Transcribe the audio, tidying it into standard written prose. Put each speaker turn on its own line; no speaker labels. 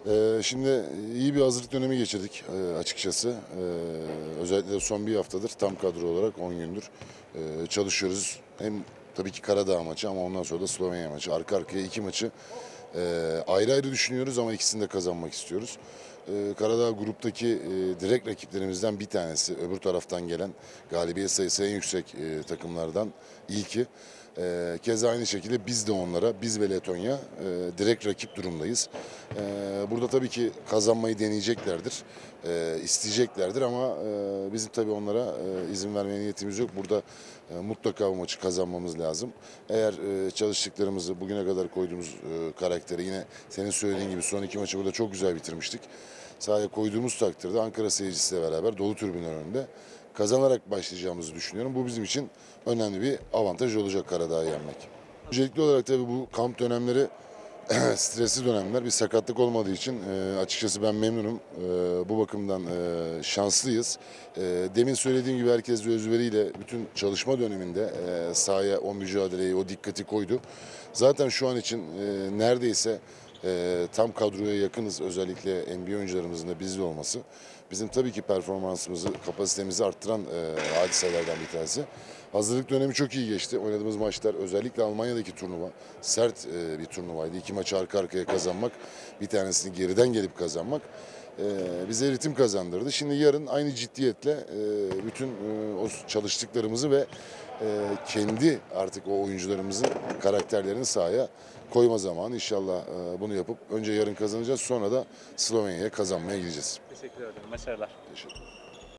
Şimdi iyi bir hazırlık dönemi geçirdik açıkçası. Özellikle de son bir haftadır tam kadro olarak 10 gündür çalışıyoruz. Hem tabii ki Karadağ maçı ama ondan sonra da Slovenya maçı. Arka arkaya iki maçı ayrı ayrı düşünüyoruz ama ikisini de kazanmak istiyoruz. Karadağ gruptaki direkt rakiplerimizden bir tanesi. Öbür taraftan gelen galibiyet sayısı en yüksek takımlardan ilki. Keza aynı şekilde biz de onlara, biz ve Letonya direkt rakip durumdayız. Burada tabii ki kazanmayı deneyeceklerdir, isteyeceklerdir ama bizim tabii onlara izin vermeye niyetimiz yok. Burada mutlaka bu maçı kazanmamız lazım. Eğer çalıştıklarımızı, bugüne kadar koyduğumuz karakteri yine senin söylediğin gibi son iki maçı burada çok güzel bitirmiştik. Sahaya koyduğumuz takdirde Ankara seyircisiyle beraber dolu tribünler önünde kazanarak başlayacağımızı düşünüyorum. Bu bizim için önemli bir avantaj olacak Karadağ'ı yenmek. Öncelikli olarak tabii bu kamp dönemleri stresli dönemler. Bir sakatlık olmadığı için açıkçası ben memnunum. Bu bakımdan şanslıyız. Demin söylediğim gibi herkes de özveriyle bütün çalışma döneminde sahaya o mücadeleyi, o dikkati koydu. Zaten şu an için neredeyse tam kadroya yakınız. Özellikle NBA oyuncularımızın da bizde olması. Bizim tabii ki performansımızı, kapasitemizi arttıran hadiselerden bir tanesi. Hazırlık dönemi çok iyi geçti. Oynadığımız maçlar özellikle Almanya'daki turnuva sert bir turnuvaydı. İki maçı arka arkaya kazanmak, bir tanesini geriden gelip kazanmak bize ritim kazandırdı. Şimdi yarın aynı ciddiyetle bütün o çalıştıklarımızı ve kendi artık o oyuncularımızın karakterlerini sahaya koyma zamanı. İnşallah bunu yapıp önce yarın kazanacağız, sonra da Slovenya'ya kazanmaya gideceğiz.
Teşekkür ederim. Başarılar.
Teşekkür ederim.